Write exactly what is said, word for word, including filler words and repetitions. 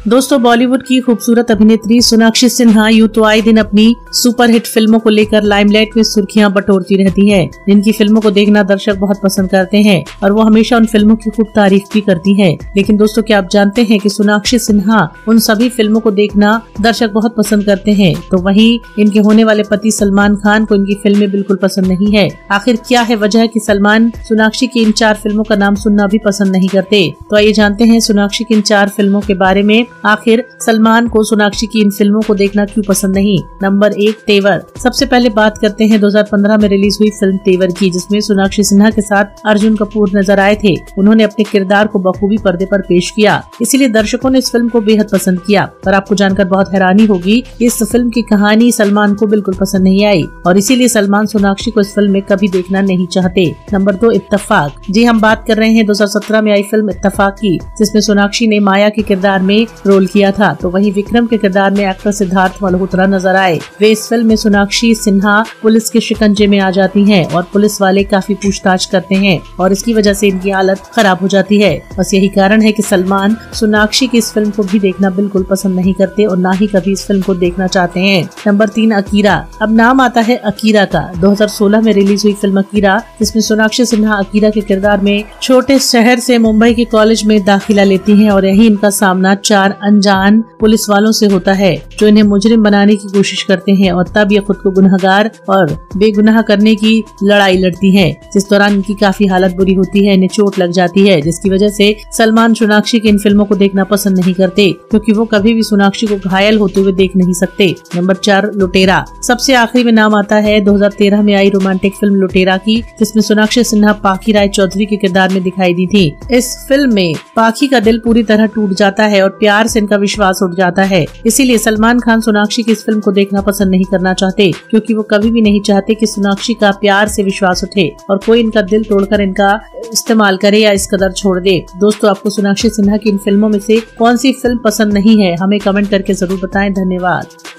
दोस्तों, बॉलीवुड की खूबसूरत अभिनेत्री सोनाक्षी सिन्हा यूं तो आए दिन अपनी सुपरहिट फिल्मों को लेकर लाइमलाइट में सुर्खियां बटोरती रहती हैं, जिनकी फिल्मों को देखना दर्शक बहुत पसंद करते हैं और वो हमेशा उन फिल्मों की खूब तारीफ भी करती हैं। लेकिन दोस्तों, क्या आप जानते हैं कि सोनाक्षी सिन्हा उन सभी फिल्मों को देखना दर्शक बहुत पसंद करते हैं, तो वहीं इनके होने वाले पति सलमान खान को इनकी फिल्में बिल्कुल पसंद नहीं है। आखिर क्या है वजह कि सलमान सोनाक्षी की इन चार फिल्मों का नाम सुनना भी पसंद नहीं करते? तो आइए जानते हैं सोनाक्षी की इन चार फिल्मों के बारे में। आखिर सलमान को सोनाक्षी की इन फिल्मों को देखना क्यों पसंद नहीं? नंबर एक, तेवर। सबसे पहले बात करते हैं दो हज़ार पंद्रह में रिलीज हुई फिल्म तेवर की, जिसमें सोनाक्षी सिन्हा के साथ अर्जुन कपूर नजर आए थे। उन्होंने अपने किरदार को बखूबी पर्दे पर पेश किया, इसीलिए दर्शकों ने इस फिल्म को बेहद पसंद किया। पर आपको जानकर बहुत हैरानी होगी, इस फिल्म की कहानी सलमान को बिल्कुल पसंद नहीं आई और इसीलिए सलमान सोनाक्षी को इस फिल्म में कभी देखना नहीं चाहते। नंबर दो, इत्तेफाक। जी, हम बात कर रहे हैं दो हज़ार सत्रह में आई फिल्म इत्तेफाक की, जिसमें सोनाक्षी ने माया के किरदार में रोल किया था। तो वहीं विक्रम के किरदार में एक्टर सिद्धार्थ मल्होत्रा नजर आए। वे इस फिल्म में सोनाक्षी सिन्हा पुलिस के शिकंजे में आ जाती हैं और पुलिस वाले काफी पूछताछ करते हैं और इसकी वजह से इनकी हालत खराब हो जाती है। बस यही कारण है कि सलमान सोनाक्षी की इस फिल्म को भी देखना बिल्कुल पसंद नहीं करते और ना ही कभी इस फिल्म को देखना चाहते हैं। नंबर तीन, अकीरा। अब नाम आता है अकीरा का। दो हज़ार सोलह में रिलीज हुई फिल्म अकीरा, जिसमें सोनाक्षी सिन्हा अकीरा के किरदार में छोटे शहर से मुंबई के कॉलेज में दाखिला लेती हैं और यही इनका सामना चार अनजान पुलिस वालों से होता है, जो इन्हें मुजरिम बनाने की कोशिश करते हैं और तब ये खुद को गुनहगार और बेगुनाह करने की लड़ाई लड़ती हैं। जिस दौरान इनकी काफी हालत बुरी होती है, इन्हें चोट लग जाती है, जिसकी वजह से सलमान सोनाक्षी की इन फिल्मों को देखना पसंद नहीं करते, क्योंकि वो कभी भी सोनाक्षी को घायल होते हुए देख नहीं सकते। नंबर चार, लुटेरा। सबसे आखिरी में नाम आता है दो हज़ार तेरह में आई रोमांटिक फिल्म लुटेरा की, जिसमें सोनाक्षी सिन्हा पाखी राय चौधरी के किरदार में दिखाई दी थी। इस फिल्म में पाखी का दिल पूरी तरह टूट जाता है और प्यार से इनका विश्वास उठ जाता है। इसीलिए सलमान खान सोनाक्षी की इस फिल्म को देखना पसंद नहीं करना चाहते, क्योंकि वो कभी भी नहीं चाहते कि सोनाक्षी का प्यार से विश्वास उठे और कोई इनका दिल तोड़कर इनका इस्तेमाल करे या इस कदर छोड़ दे। दोस्तों, आपको सोनाक्षी सिन्हा की इन फिल्मों में से कौन सी फिल्म पसंद नहीं है, हमें कमेंट करके जरूर बताएं। धन्यवाद।